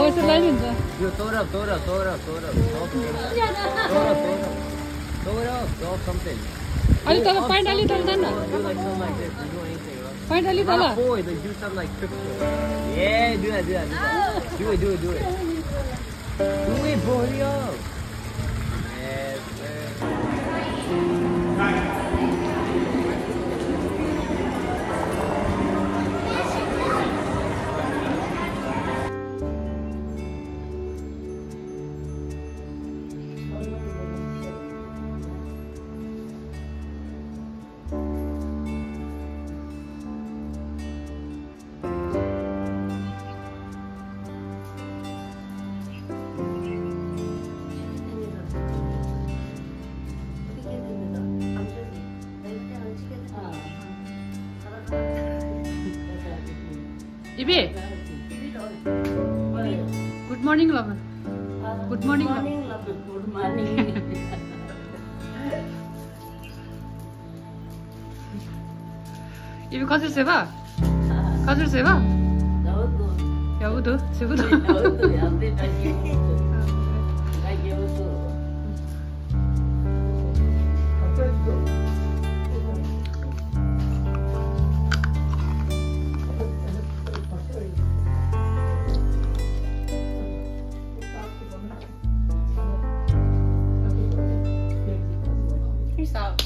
पैसा लगाइदिन्छ यो तोरा something. अलि तल पाइन्ट अलि तल जान्न Do like something like this. You do anything, right? पाइन्ट अलि तल Boy, like do something like crypto. Yeah, do that. Do it. Do it, boy, yo. Yes, इबे good morning love good morning good morning इबे खजुर सेवा 야우도 세부도 Peace out.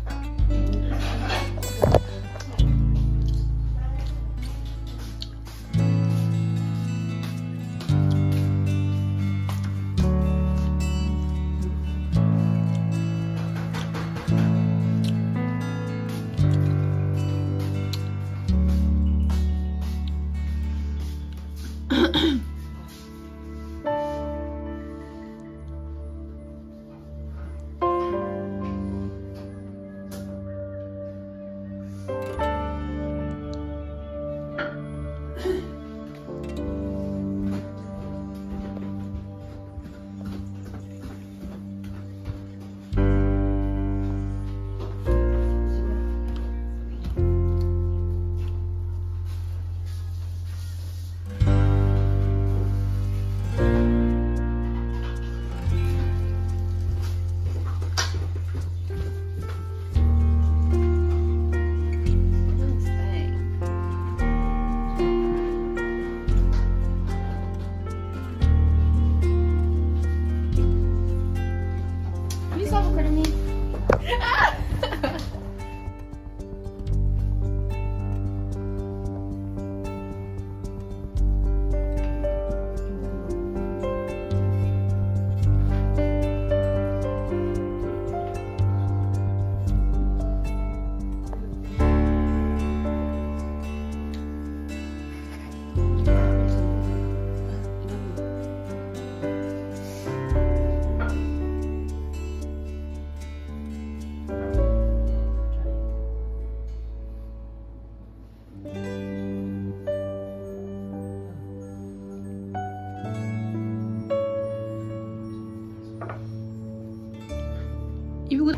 이거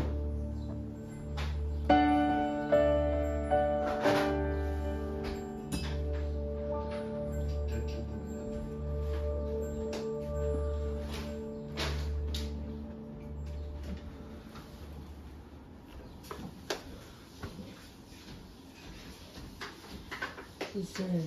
있어요.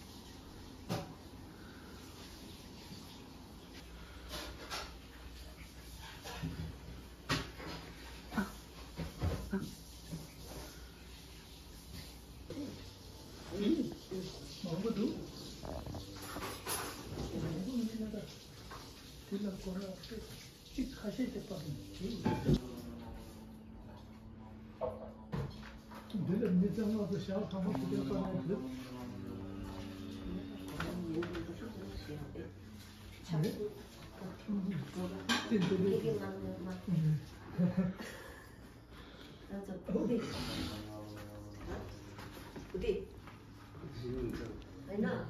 어디? 아니나.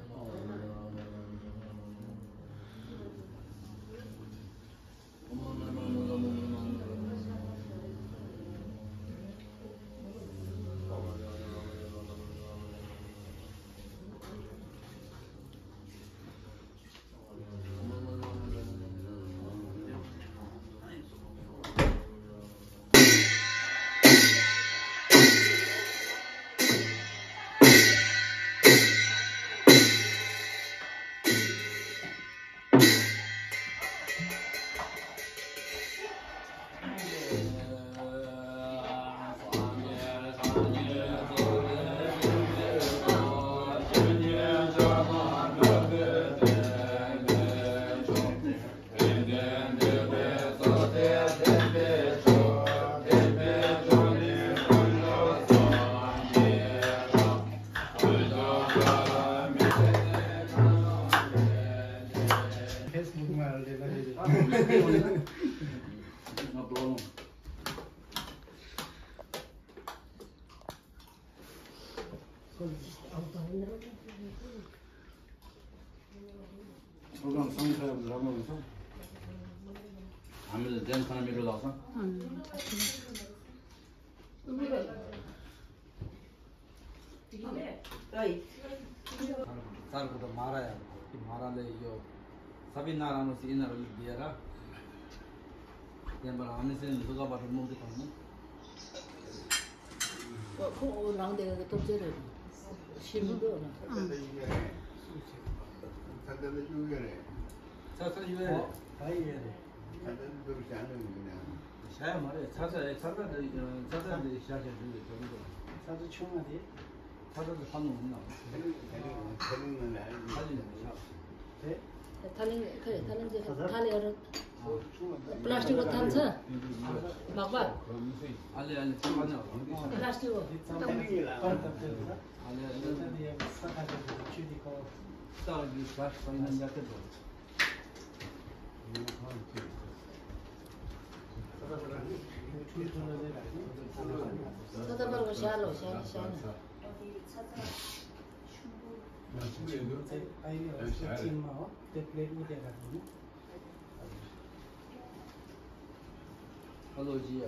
저랑 상사를 하면서 아무래도 된 사람이 일어나서 सारको मारा कि माराले यो सबै नाराम्रो चाहिँ यिनीहरूले दिएर त्यहाँबाट हामी चाहिँ दुःखबाट मुक्ति पाउनु Kung lang din ito dyan. Simudo na. 사다를 주게래. 차차 유에 사다를 자는 거냐. 샤야 말해 차차들 시작해 주는 저기도 사주 충분히 차차들 하는 거 없나 되는 건 알지. 사진이 돼? Tali orang plastik ko tan sa. Makba. 알레 참아냐 Plastik ko. 알레 스타일이 플라스 파이는 약해도 Tata baru sialo, sialo. 할로지야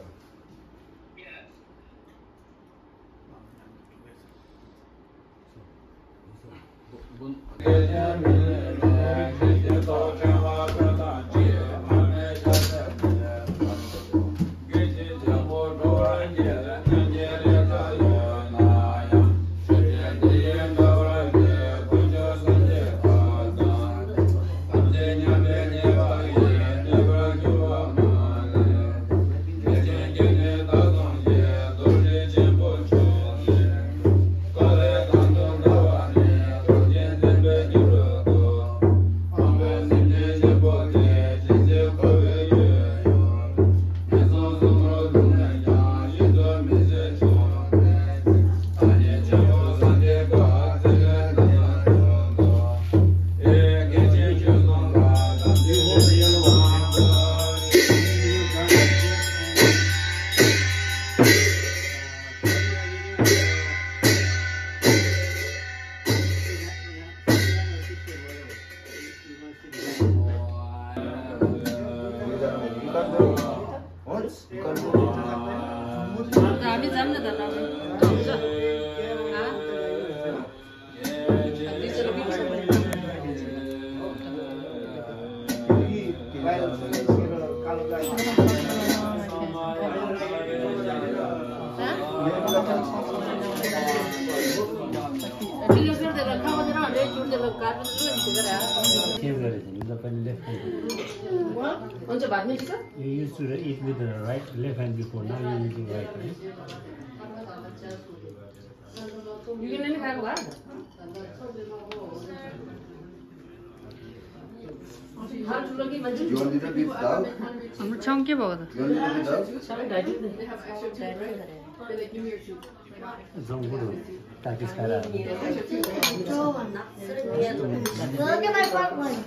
Dami zamna da na. Once बाद में किसा? You used to eat with the right left hand before, now you're using right hand. You can only have one. You want little bit dal? 오늘 처음 깨봐거든. You want little bit dal? Some daddy. Zongguru, Takis Kara. Look at my front one.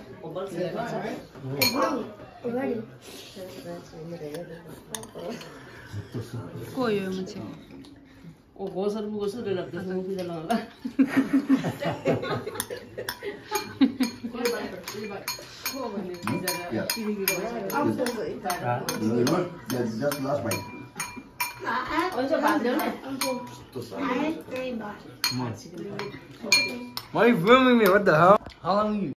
Already. 꼬여요, 무지. O gosar bu gosar da labda sun fi da lala. Yeah. You know, just last bite. Once बाद में ना. I 3 bucks. Why are you filming me? What the hell? How long are you?